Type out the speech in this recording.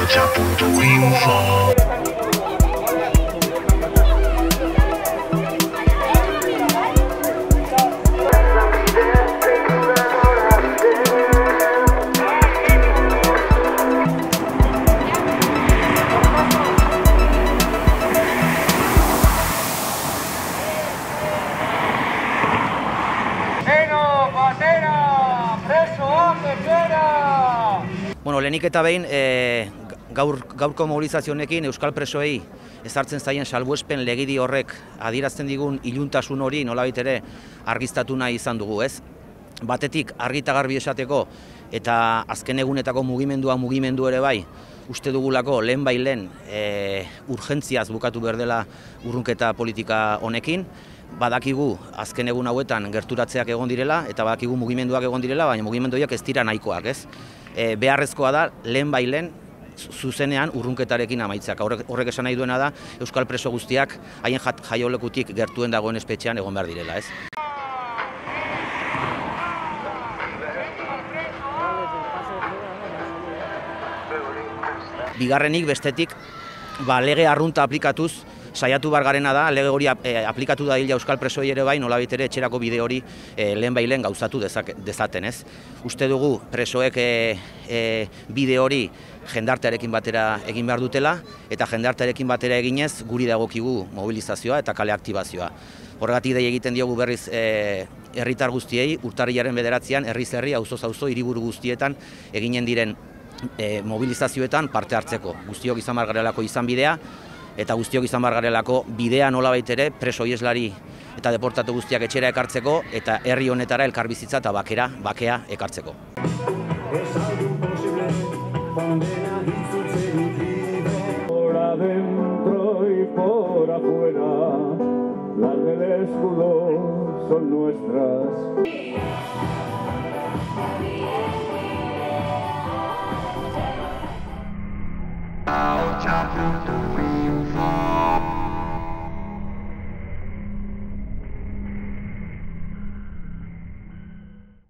Arratia.info. Bueno, lehenik eta behin, gaurko mobilizazio honekin euskal presoei ezartzen zaien salbuespen legedi horrek adierazten digun iluntasun hori nolabait ere argiztatu nahi izan dugu, ez? Batetik argi eta garbi esateko eta azken egunetako mugimendu ere bai, uste dugulako lehen urgentziaz bukatu behar dela urrunketa politika honekin. Badakigu azken egun hauetan gerturatzeak egon direla eta badakigu mugimenduak egon direla, baina mugimendu horiek ez dira nahikoak, ez? Beharrezkoa da lehen zuzenean urrunketarekin amaitzak. Horrek esan nahi duena da euskal preso guztiak haien jaiolekutik gertuen dagoen espetxean egon behar direla, ez? Bigarrenik bestetik, lege arrunta aplikatuz saiatu behar garena da, lege hori aplikatu da hila euskal presoei ere bai, nolabait ere etxerako bide hori lehen gauzatu dezaten, ez? Uste dugu presoek bide hori jendartearekin batera egin behar dutela, eta jendartearekin batera eginez guri dagokigu mobilizazioa eta kale aktibazioa. Horregatik dei egiten diogu berriz herritar guztiei, urtarrilaren 9an herriz herri, auzoz auzo, hiriburu guztietan eginen diren mobilizazioetan parte hartzeko. Guztiok izan behar garelako izan bidea, eta guztiok izan behar garelako bidea nolabait ere preso ieslari eta deportatu guztiak etxera ekartzeko eta herri honetara elkarbizitza eta bakea ekartzeko. Las del escudo son nuestras.